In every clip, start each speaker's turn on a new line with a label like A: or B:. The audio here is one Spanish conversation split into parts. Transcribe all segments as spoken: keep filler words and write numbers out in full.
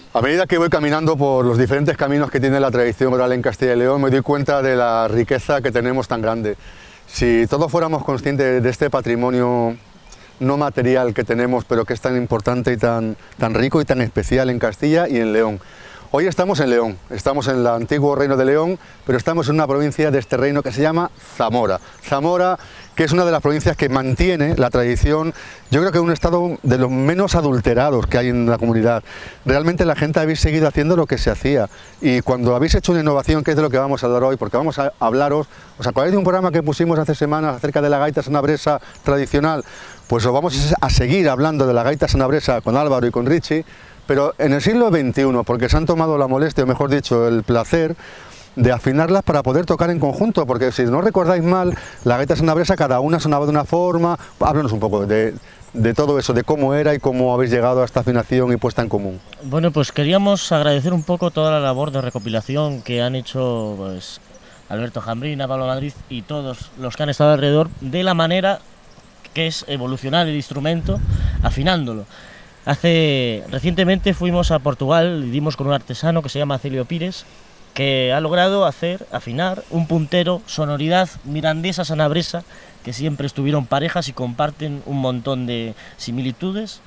A: A medida que voy caminando por los diferentes caminos que tiene la tradición oral en Castilla y León, me doy cuenta de la riqueza que tenemos tan grande. Si todos fuéramos conscientes de este patrimonio no material que tenemos, pero que es tan importante y tan, tan rico y tan especial en Castilla y en León. Hoy estamos en León, estamos en el antiguo Reino de León, pero estamos en una provincia de este reino que se llama Zamora. Zamora, que es una de las provincias que mantiene la tradición, yo creo que es un estado de los menos adulterados que hay en la comunidad. Realmente la gente habéis seguido haciendo lo que se hacía, y cuando habéis hecho una innovación, que es de lo que vamos a hablar hoy, porque vamos a hablaros, ¿os acordáis de un programa que pusimos hace semanas acerca de la gaita sanabresa tradicional? Pues os vamos a seguir hablando de la gaita sanabresa con Álvaro y con Richie, pero en el siglo veintiuno, porque se han tomado la molestia, o mejor dicho, el placer de afinarlas para poder tocar en conjunto, porque si no recordáis mal, la gaita sanabresa cada una sonaba de una forma. Háblanos un poco de, de todo eso, de cómo era y cómo habéis llegado a esta afinación y puesta en común.
B: Bueno, pues queríamos agradecer un poco toda la labor de recopilación que han hecho pues, Alberto Jambrina, Pablo Madrid y todos los que han estado alrededor, de la manera que es evolucionar el instrumento, afinándolo. Hace, recientemente fuimos a Portugal y dimos con un artesano que se llama Celio Pires, que ha logrado hacer, afinar, un puntero, sonoridad mirandesa sanabresa, que siempre estuvieron parejas y comparten un montón de similitudes,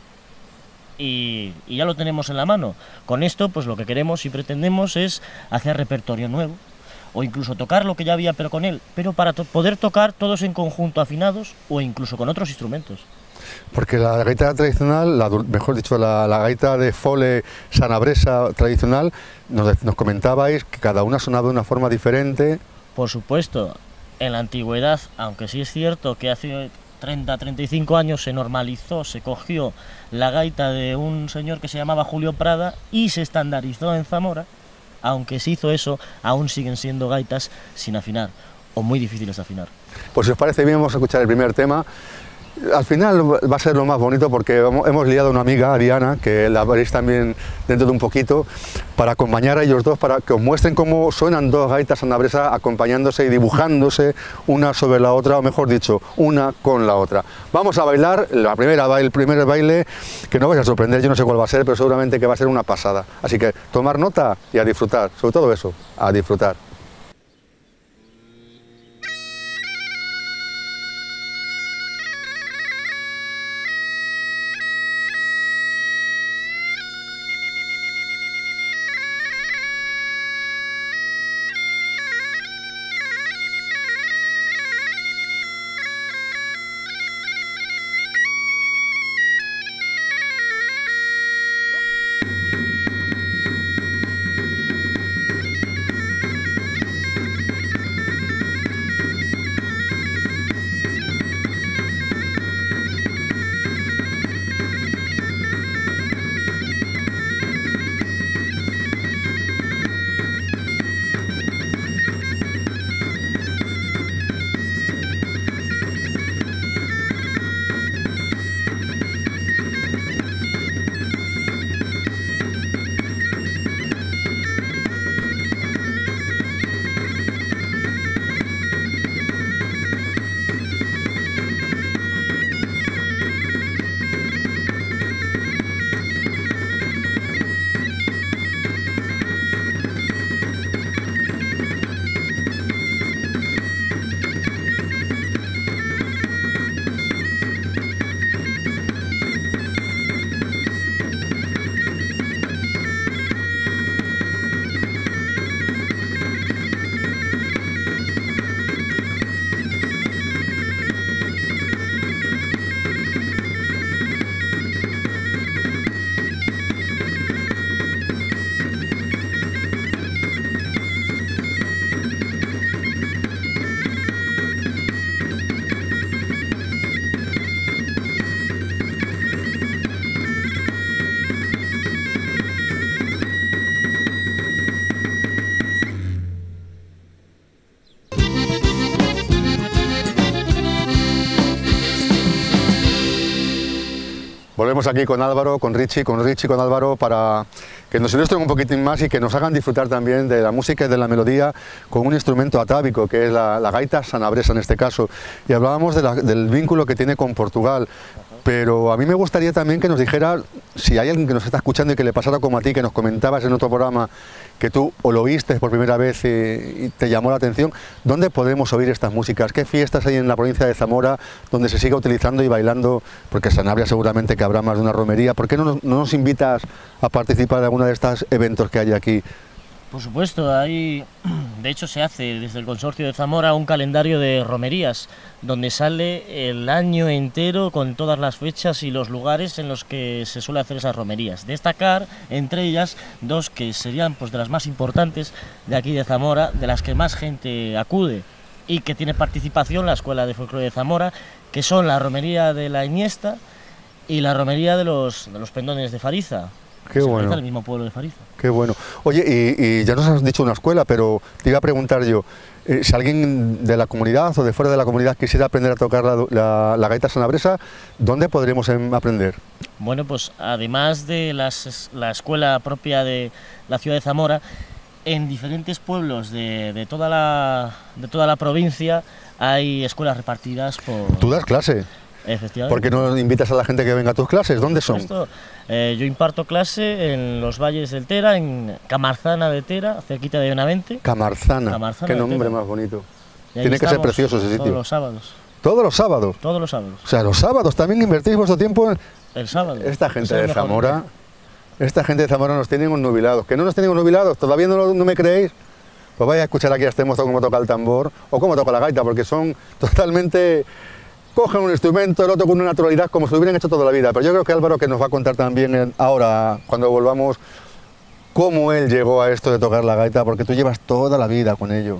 B: y, y ya lo tenemos en la mano. Con esto, pues lo que queremos y pretendemos es hacer repertorio nuevo, o incluso tocar lo que ya había pero con él, pero para to- poder tocar todos en conjunto afinados, o incluso con otros instrumentos.
A: Porque la gaita tradicional, la, mejor dicho, la, la gaita de fole sanabresa tradicional, nos, nos comentabais que cada una sonaba de una forma diferente.
B: Por supuesto, en la antigüedad, aunque sí es cierto que hace treinta a treinta y cinco años se normalizó, se cogió la gaita de un señor que se llamaba Julio Prada y se estandarizó en Zamora, aunque se hizo eso, aún siguen siendo gaitas sin afinar, o muy difíciles de afinar.
A: Pues si os parece bien, vamos a escuchar el primer tema. Al final va a ser lo más bonito, porque hemos liado a una amiga, a Diana, que la veréis también dentro de un poquito, para acompañar a ellos dos, para que os muestren cómo suenan dos gaitas sanabresas acompañándose y dibujándose una sobre la otra, o mejor dicho, una con la otra. Vamos a bailar la primera, el primer baile, que no vais a sorprender, yo no sé cuál va a ser, pero seguramente que va a ser una pasada. Así que tomar nota y a disfrutar, sobre todo eso, a disfrutar. Volvemos aquí con Álvaro, con Richie, con Richie, con Álvaro, para que nos ilustren un poquitín más y que nos hagan disfrutar también de la música y de la melodía con un instrumento atávico, que es la, la gaita sanabresa en este caso. Y hablábamos de la, del vínculo que tiene con Portugal. Pero a mí me gustaría también que nos dijera, si hay alguien que nos está escuchando y que le pasara como a ti, que nos comentabas en otro programa, que tú o lo oíste por primera vez y, y te llamó la atención, ¿dónde podemos oír estas músicas? ¿Qué fiestas hay en la provincia de Zamora donde se siga utilizando y bailando? Porque en Sanabria seguramente que habrá más de una romería. ¿Por qué no nos, no nos invitas a participar de alguno de estos eventos que hay aquí?
B: Por supuesto, hay, de hecho se hace desde el Consorcio de Zamora un calendario de romerías, donde sale el año entero con todas las fechas y los lugares en los que se suele hacer esas romerías. Destacar, entre ellas, dos que serían pues de las más importantes de aquí de Zamora, de las que más gente acude y que tiene participación la Escuela de Folclore de Zamora, que son la romería de la Iniesta y la romería de los, de los pendones de Fariza.
A: Qué bueno.
B: El mismo pueblo de Fariza.
A: Qué bueno. Oye, y, y ya nos has dicho una escuela, pero te iba a preguntar yo, eh, si alguien de la comunidad o de fuera de la comunidad quisiera aprender a tocar la, la, la gaita sanabresa, ¿dónde podremos em, aprender?
B: Bueno, pues además de las, la escuela propia de la ciudad de Zamora, en diferentes pueblos de, de, toda, la, de toda la provincia hay escuelas repartidas por...
A: ¿Tú das clase?
B: Efectivamente.
A: ¿Por qué no invitas a la gente que venga a tus clases? ¿Dónde son?
B: Esto, eh, yo imparto clase en los valles del Tera, en Camarzana de Tera, cerquita de Benavente.
A: Camarzana,
B: Camarzana
A: qué nombre
B: Tera.
A: Más bonito.
B: Tiene
A: que ser precioso ese sitio.
B: Todos los sábados.
A: ¿Todos los sábados?
B: Todos los sábados.
A: O sea, los sábados también invertís vuestro tiempo en...
B: El sábado.
A: Esta gente
B: es
A: de
B: mejor
A: Zamora,
B: día.
A: esta gente de Zamora nos tienen un nubilados. ¿Que no nos tienen un nubilados? ¿Todavía no, no me creéis? Pues vaya a escuchar aquí a este mozo cómo toca el tambor o cómo toca la gaita, porque son totalmente... Cogen un instrumento, el otro con una naturalidad como si lo hubieran hecho toda la vida. Pero yo creo que Álvaro que nos va a contar también ahora, cuando volvamos, cómo él llegó a esto de tocar la gaita, porque tú llevas toda la vida con ello.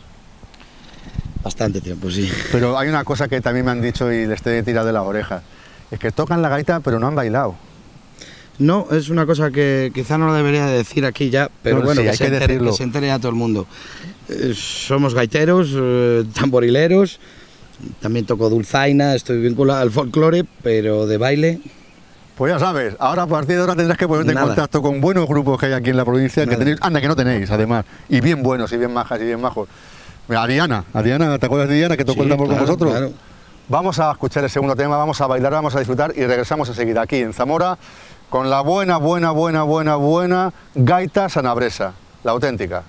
C: Bastante tiempo, sí.
A: Pero hay una cosa que también me han dicho y les he tirado de la oreja. Es que tocan la gaita pero no han bailado.
C: No, es una cosa que quizá no lo debería decir aquí ya, pero
A: No,
C: bueno,
A: sí,
C: que,
A: hay
C: se
A: que
C: entere,
A: decirlo.
C: que se entere a todo el mundo. Eh, somos gaiteros, eh, tamborileros, también toco dulzaina, estoy vinculado al folclore, pero de baile...
A: Pues ya sabes, ahora a partir de ahora tendrás que ponerte
C: Nada.
A: en contacto con buenos grupos que hay aquí en la provincia, que
C: Nada.
A: tenéis, anda que no tenéis además, y bien buenos, y bien majas, y bien majos. Mira, a Diana, a Diana, ¿te acuerdas de Diana que tocó el
C: Sí,
A: tambor
C: claro,
A: con vosotros?
C: claro.
A: Vamos a escuchar el segundo tema, vamos a bailar, vamos a disfrutar y regresamos enseguida aquí en Zamora con la buena, buena, buena, buena, buena gaita sanabresa, la auténtica.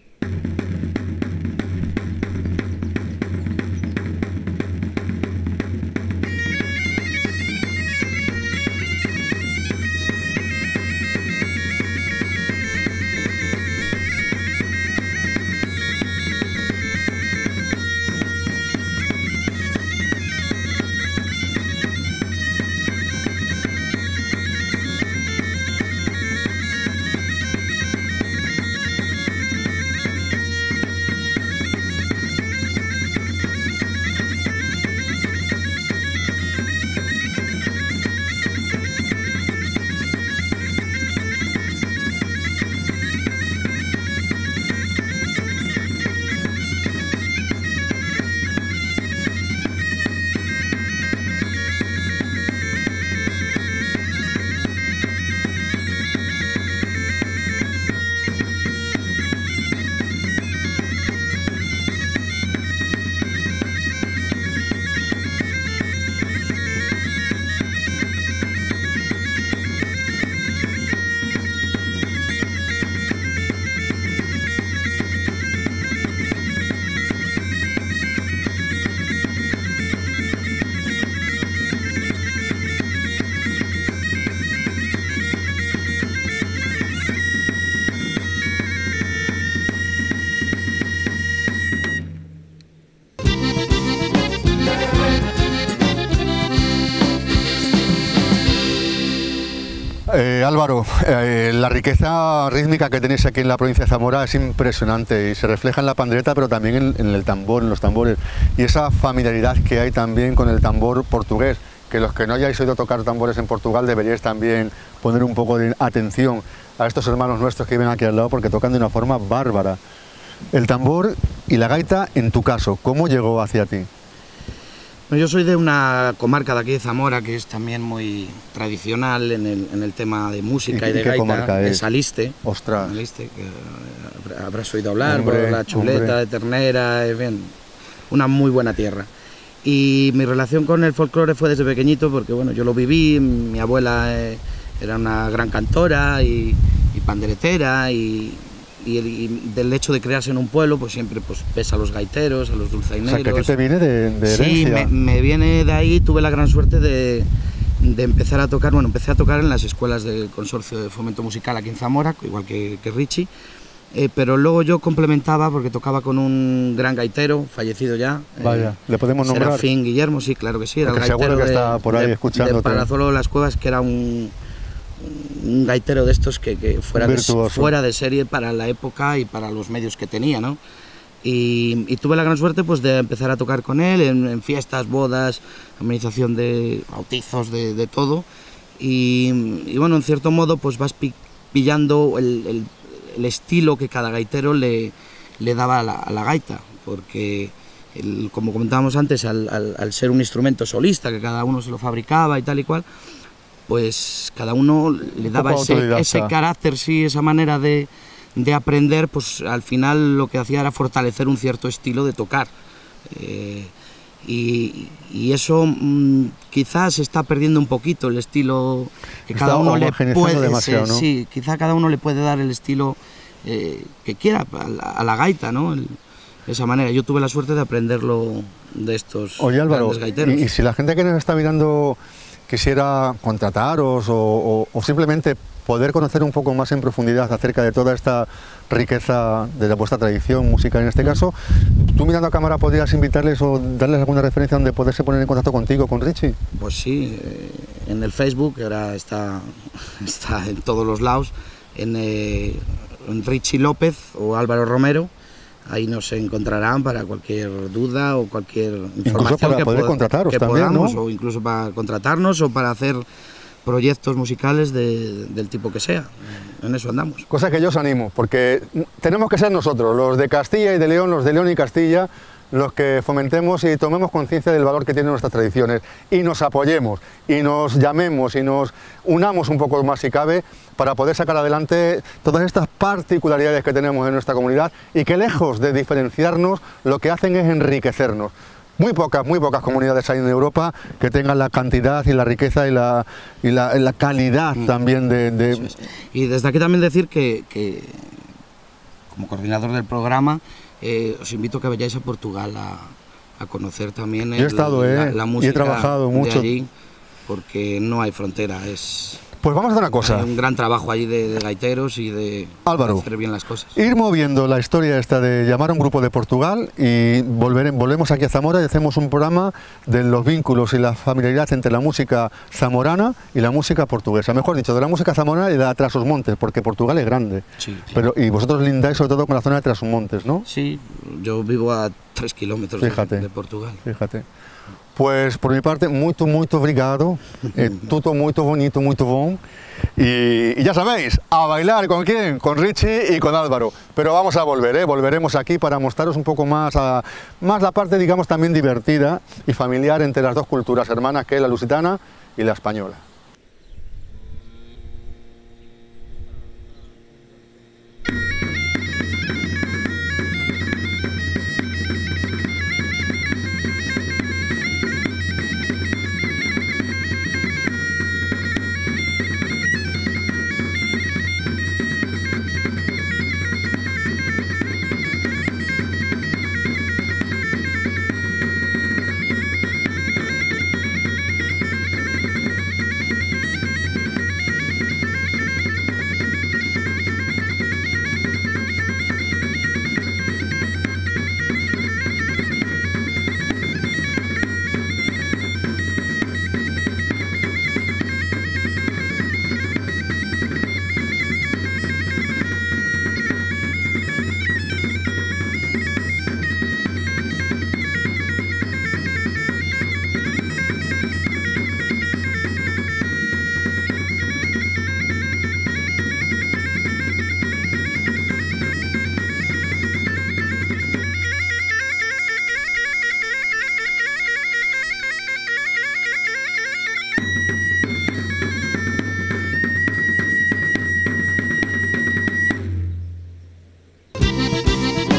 A: Eh, Álvaro, eh, la riqueza rítmica que tenéis aquí en la provincia de Zamora es impresionante y se refleja en la pandereta, pero también en, en el tambor, en los tambores. Y esa familiaridad que hay también con el tambor portugués, que los que no hayáis oído tocar tambores en Portugal deberíais también poner un poco de atención a estos hermanos nuestros que viven aquí al lado porque tocan de una forma bárbara. El tambor y la gaita, en tu caso, ¿cómo llegó hacia ti?
C: Yo soy de una comarca de aquí de Zamora que es también muy tradicional en el, en el tema de música
A: ¿Y
C: y, de
A: qué
C: gaita,
A: comarca es?
C: es Aliste.
A: Ostras.
C: Aliste, que habrás oído hablar,
A: Hombre,
C: por la chuleta
A: hombre.
C: de ternera, es bien, una muy buena tierra. Y mi relación con el folclore fue desde pequeñito porque bueno, yo lo viví, mi abuela eh, era una gran cantora y, y panderetera y, y, y del hecho de crearse en un pueblo pues siempre pues ves a los gaiteros, a los dulzaineros.
A: O sea, que a ti te viene de, de herencia.
C: Sí, me, me viene de ahí, tuve la gran suerte de, de empezar a tocar, bueno, empecé a tocar en las escuelas del Consorcio de Fomento Musical aquí en Zamora, igual que, que Richie. Eh, pero luego yo complementaba porque tocaba con un gran gaitero, fallecido ya.
A: Vaya,
C: eh,
A: ¿le podemos nombrar?
C: Serafín Guillermo, sí, claro que sí. Era
A: Porque
C: el gaitero
A: seguro que
C: de,
A: está por ahí
C: de,
A: escuchándote.
C: de Palazuelo de las Cuevas, que era un, un gaitero de estos que, que fuera, de, fuera de serie para la época y para los medios que tenía, ¿no? Y, y tuve la gran suerte pues, de empezar a tocar con él en, en fiestas, bodas, amenización de bautizos, de, de todo. Y, y bueno, en cierto modo pues vas pi, pillando el, el el estilo que cada gaitero le, le daba a la, a la gaita, porque el, como comentábamos antes, al, al, al ser un instrumento solista, que cada uno se lo fabricaba y tal y cual, pues cada uno le daba ese, ese carácter, sí, esa manera de, de aprender, pues al final lo que hacía era fortalecer un cierto estilo de tocar. Eh, Y, y eso mmm, quizás se está perdiendo un poquito el estilo que
A: está
C: cada uno le puede,
A: demasiado,
C: se,
A: ¿no?
C: Sí, quizá cada uno le puede dar el estilo eh, que quiera a la, a la gaita, ¿no? El, de esa manera. Yo tuve la suerte de aprenderlo de estos
A: Oye, Álvaro,
C: grandes gaiteros.
A: Y, y si la gente que nos está mirando quisiera contrataros o, o, o simplemente poder conocer un poco más en profundidad acerca de toda esta riqueza de la vuestra tradición musical en este caso, ¿tú mirando a cámara podrías invitarles o darles alguna referencia donde poderse poner en contacto contigo, con Richie?
C: Pues sí, eh, en el Facebook, que ahora está, está en todos los lados, en, eh, en Richie López o Álvaro Romero, ahí nos encontrarán para cualquier duda o cualquier información
A: incluso para
C: que,
A: poder
C: pod
A: contrataros
C: que
A: también,
C: podamos,
A: ¿no?
C: O incluso para contratarnos o para hacer proyectos musicales de, del tipo que sea. En eso andamos.
A: Cosa que yo os animo, porque tenemos que ser nosotros, los de Castilla y de León, los de León y Castilla, los que fomentemos y tomemos conciencia del valor que tienen nuestras tradiciones y nos apoyemos y nos llamemos y nos unamos un poco más si cabe para poder sacar adelante todas estas particularidades que tenemos en nuestra comunidad y que lejos de diferenciarnos lo que hacen es enriquecernos. Muy pocas, muy pocas comunidades hay en Europa que tengan la cantidad y la riqueza y la, y la, la calidad mm. también de... de...
C: Sí, sí. Y desde aquí también decir que, que como coordinador del programa, eh, os invito a que vayáis a Portugal a, a conocer también el,
A: Yo he estado, eh,
C: la, la música
A: y he trabajado mucho.
C: de allí, porque no hay frontera, es...
A: Pues vamos a hacer una cosa.
C: Hay un gran trabajo allí de, de gaiteros y de,
A: Álvaro,
C: de hacer bien las cosas.
A: Ir moviendo la historia esta de llamar a un grupo de Portugal y volver, volvemos aquí a Zamora y hacemos un programa de los vínculos y la familiaridad entre la música zamorana y la música portuguesa. Mejor dicho, de la música zamorana y de la Trás-os-Montes, porque Portugal es grande.
C: Sí, sí.
A: Pero, y vosotros lindáis sobre todo con la zona de Trás-os-Montes, ¿no?
C: Sí, yo vivo a tres kilómetros de, de Portugal.
A: Fíjate. Pues por mi parte, muito, muito obrigado, eh, tudo muito bonito, muito bom, y, y ya sabéis, a bailar, ¿con quién? Con Richie y con Álvaro, pero vamos a volver, ¿eh? Volveremos aquí para mostraros un poco más, a, más la parte, digamos, también divertida y familiar entre las dos culturas hermanas, que es la lusitana y la española.